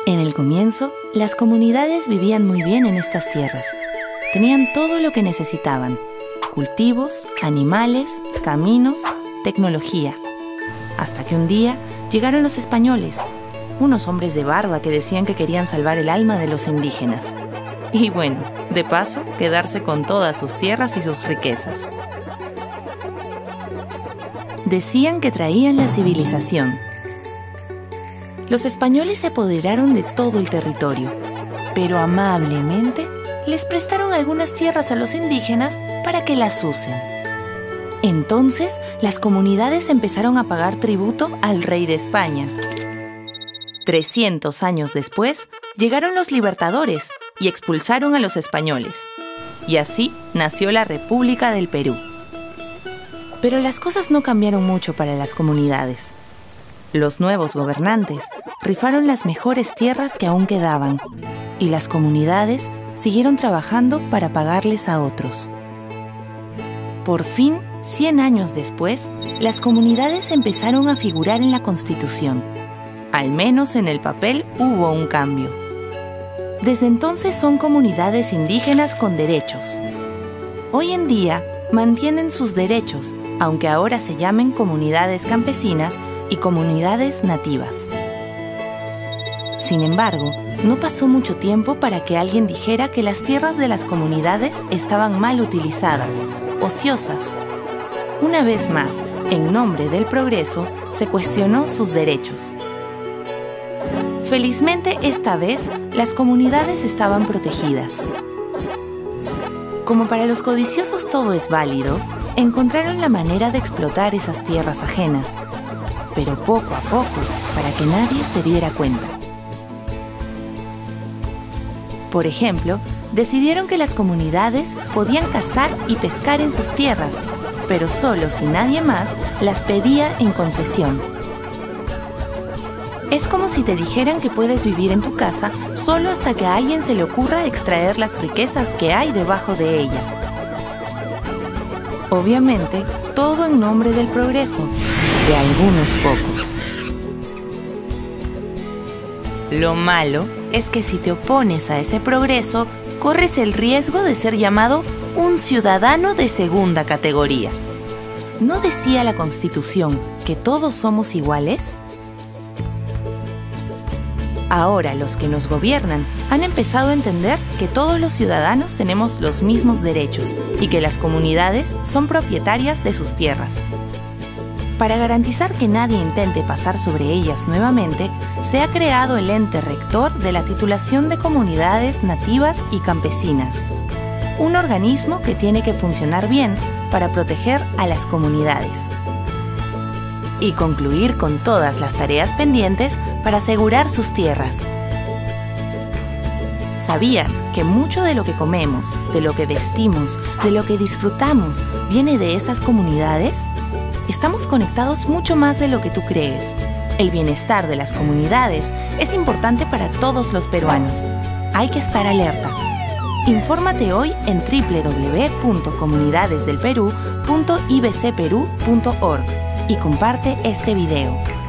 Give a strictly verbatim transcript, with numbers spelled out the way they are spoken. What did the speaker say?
En el comienzo, las comunidades vivían muy bien en estas tierras. Tenían todo lo que necesitaban: cultivos, animales, caminos, tecnología. Hasta que un día llegaron los españoles, unos hombres de barba que decían que querían salvar el alma de los indígenas. Y bueno, de paso, quedarse con todas sus tierras y sus riquezas. Decían que traían la civilización. Los españoles se apoderaron de todo el territorio, pero amablemente les prestaron algunas tierras a los indígenas para que las usen. Entonces, las comunidades empezaron a pagar tributo al rey de España. trescientos años después, llegaron los libertadores y expulsaron a los españoles. Y así nació la República del Perú. Pero las cosas no cambiaron mucho para las comunidades. Los nuevos gobernantes rifaron las mejores tierras que aún quedaban, y las comunidades siguieron trabajando para pagarles a otros. Por fin, cien años después, las comunidades empezaron a figurar en la Constitución. Al menos en el papel hubo un cambio. Desde entonces son comunidades indígenas con derechos. Hoy en día mantienen sus derechos, aunque ahora se llamen comunidades campesinas y comunidades nativas. Sin embargo, no pasó mucho tiempo para que alguien dijera que las tierras de las comunidades estaban mal utilizadas, ociosas. Una vez más, en nombre del progreso, se cuestionó sus derechos. Felizmente, esta vez, las comunidades estaban protegidas. Como para los codiciosos todo es válido, encontraron la manera de explotar esas tierras ajenas, pero poco a poco, para que nadie se diera cuenta. Por ejemplo, decidieron que las comunidades podían cazar y pescar en sus tierras, pero solo si nadie más las pedía en concesión. Es como si te dijeran que puedes vivir en tu casa solo hasta que a alguien se le ocurra extraer las riquezas que hay debajo de ella. Obviamente, todo en nombre del progreso, de algunos pocos. Lo malo es que si te opones a ese progreso, corres el riesgo de ser llamado un ciudadano de segunda categoría. ¿No decía la Constitución que todos somos iguales? Ahora los que nos gobiernan han empezado a entender que todos los ciudadanos tenemos los mismos derechos y que las comunidades son propietarias de sus tierras. Para garantizar que nadie intente pasar sobre ellas nuevamente, se ha creado el ente rector de la titulación de comunidades nativas y campesinas, un organismo que tiene que funcionar bien para proteger a las comunidades y concluir con todas las tareas pendientes para asegurar sus tierras. ¿Sabías que mucho de lo que comemos, de lo que vestimos, de lo que disfrutamos, viene de esas comunidades? Estamos conectados mucho más de lo que tú crees. El bienestar de las comunidades es importante para todos los peruanos. Hay que estar alerta. Infórmate hoy en doble u doble u doble u punto comunidades del perú punto i b c perú punto org y comparte este video.